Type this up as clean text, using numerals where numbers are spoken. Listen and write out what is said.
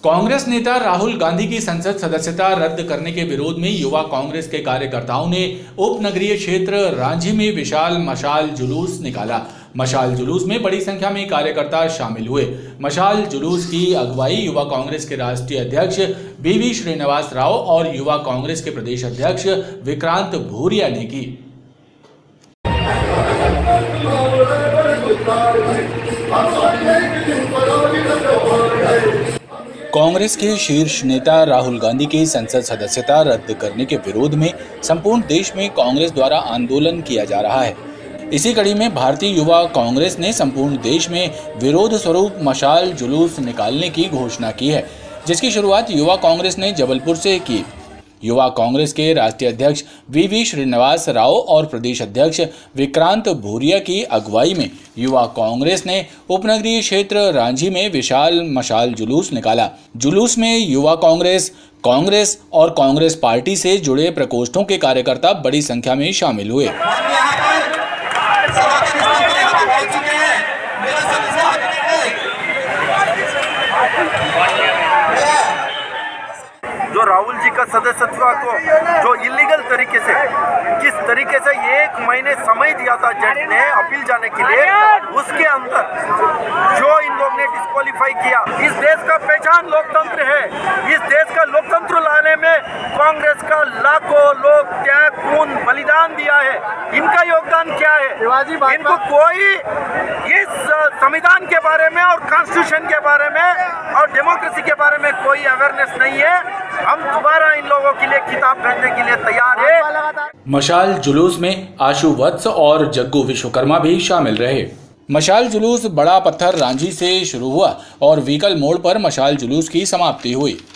कांग्रेस नेता राहुल गांधी की संसद सदस्यता रद्द करने के विरोध में युवा कांग्रेस के कार्यकर्ताओं ने उपनगरीय क्षेत्र रांझी में विशाल मशाल जुलूस निकाला। मशाल जुलूस में बड़ी संख्या में कार्यकर्ता शामिल हुए। मशाल जुलूस की अगुवाई युवा कांग्रेस के राष्ट्रीय अध्यक्ष वी श्रीनिवास राव और युवा कांग्रेस के प्रदेश अध्यक्ष विक्रांत भूरिया ने की। कांग्रेस के शीर्ष नेता राहुल गांधी की संसद सदस्यता रद्द करने के विरोध में संपूर्ण देश में कांग्रेस द्वारा आंदोलन किया जा रहा है। इसी कड़ी में भारतीय युवा कांग्रेस ने संपूर्ण देश में विरोध स्वरूप मशाल जुलूस निकालने की घोषणा की है, जिसकी शुरुआत युवा कांग्रेस ने जबलपुर से की। युवा कांग्रेस के राष्ट्रीय अध्यक्ष वी श्रीनिवास राव और प्रदेश अध्यक्ष विक्रांत भूरिया की अगुवाई में युवा कांग्रेस ने उपनगरीय क्षेत्र रांझी में विशाल मशाल जुलूस निकाला। जुलूस में युवा कांग्रेस और कांग्रेस पार्टी से जुड़े प्रकोष्ठों के कार्यकर्ता बड़ी संख्या में शामिल हुए। जो राहुल जी का सदस्यत्व को जो इलीगल तरीके से किस तरीके से 1 महीने समय दिया था जज ने अपील जाने के लिए, उसके अंदर जो इन लोग ने डिस्क्वालीफाई किया। इस देश का पहचान लोकतंत्र है। इस देश का लोकतंत्र लाने में कांग्रेस का लाखों लोग त्याग खून बलिदान दिया है। इनका योगदान क्या है? इनको कोई इस संविधान के बारे में और कॉन्स्टिट्यूशन के बारे में और डेमोक्रेसी के बारे में कोई अवेयरनेस नहीं है। हम दोबारा इन लोगों के लिए किताब भेजने के लिए तैयार है। मशाल जुलूस में आशु वत्स और जग्गू विश्वकर्मा भी शामिल रहे। मशाल जुलूस बड़ा पत्थर रांझी से शुरू हुआ और व्हीकल मोड़ पर मशाल जुलूस की समाप्ति हुई।